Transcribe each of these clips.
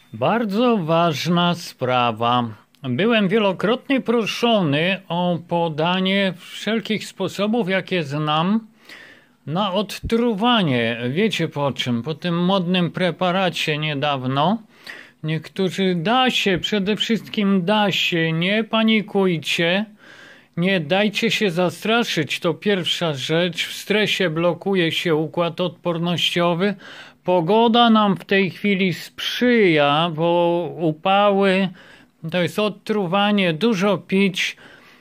Bardzo ważna sprawa. Byłem wielokrotnie proszony o podanie wszelkich sposobów, jakie znam, na odtruwanie. Wiecie po czym? Po tym modnym preparacie niedawno. Niektórzy przede wszystkim da się, nie panikujcie, nie dajcie się zastraszyć, to pierwsza rzecz. W stresie blokuje się układ odpornościowy. Pogoda nam w tej chwili sprzyja, bo upały, to jest odtruwanie, dużo pić.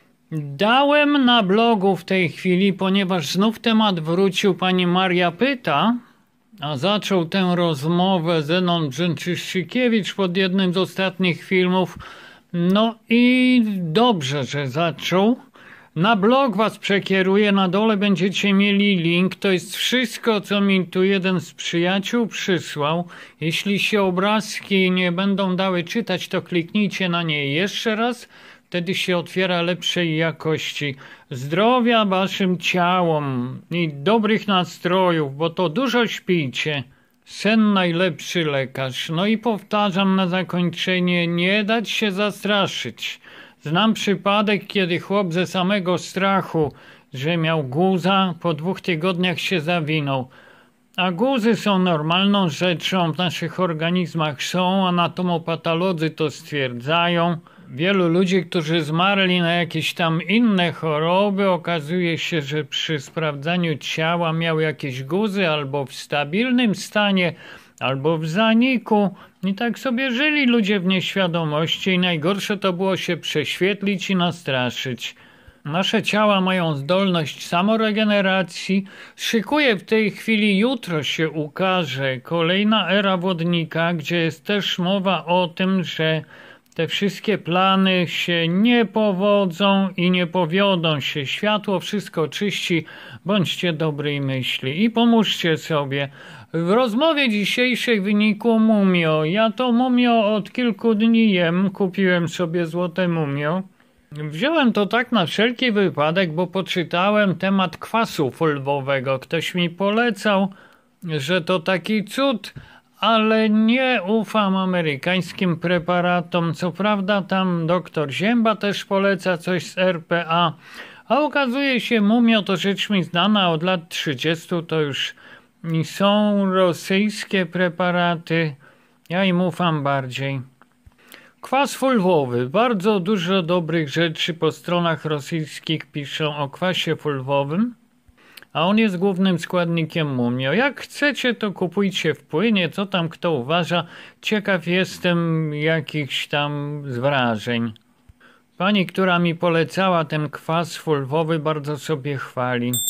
Dałem na blogu w tej chwili, ponieważ znów temat wrócił, pani Maria pyta, a zaczął tę rozmowę Zenon Brzęczyszczykiewicz pod jednym z ostatnich filmów. No i dobrze, że zaczął. Na blog was przekieruję, na dole będziecie mieli link. To jest wszystko, co mi tu jeden z przyjaciół przysłał. Jeśli się obrazki nie będą dały czytać, to kliknijcie na nie jeszcze raz. Wtedy się otwiera lepszej jakości. Zdrowia waszym ciałom i dobrych nastrojów, bo to dużo śpijcie. Sen najlepszy lekarz. No i powtarzam na zakończenie, nie dać się zastraszyć. Znam przypadek, kiedy chłop ze samego strachu, że miał guza, po 2 tygodniach się zawinął. A guzy są normalną rzeczą, w naszych organizmach są, anatomopatolodzy to stwierdzają. Wielu ludzi, którzy zmarli na jakieś tam inne choroby, okazuje się, że przy sprawdzaniu ciała miał jakieś guzy albo w stabilnym stanie, albo w zaniku. I tak sobie żyli ludzie w nieświadomości i najgorsze to było się prześwietlić i nastraszyć. Nasze ciała mają zdolność samoregeneracji. Szykuję w tej chwili, jutro się ukaże kolejna era wodnika, gdzie jest też mowa o tym, że te wszystkie plany się nie powodzą i nie powiodą się. Światło wszystko czyści, bądźcie dobrej myśli i pomóżcie sobie. W rozmowie dzisiejszej wynikło mumio. Ja to mumio od kilku dni jem, kupiłem sobie złote mumio. Wziąłem to tak na wszelki wypadek, bo poczytałem temat kwasu fulwowego. Ktoś mi polecał, że to taki cud, ale nie ufam amerykańskim preparatom. Co prawda tam doktor Zięba też poleca coś z RPA, a okazuje się mumio to rzecz mi znana od lat 30, to już są rosyjskie preparaty. Ja im ufam bardziej. Kwas fulwowy. Bardzo dużo dobrych rzeczy po stronach rosyjskich piszą o kwasie fulwowym, a on jest głównym składnikiem mumio. Jak chcecie, to kupujcie w płynie, co tam kto uważa. Ciekaw jestem jakichś tam wrażeń. Pani, która mi polecała ten kwas fulwowy, bardzo sobie chwali.